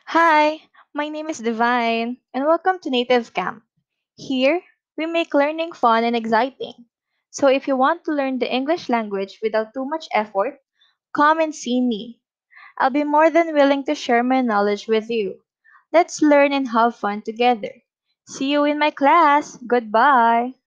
Hi, my name is Divine, and welcome to Native Camp. Here, we make learning fun and exciting. So if you want to learn the English language without too much effort, come and see me. I'll be more than willing to share my knowledge with you. Let's learn and have fun together. See you in my class. Goodbye.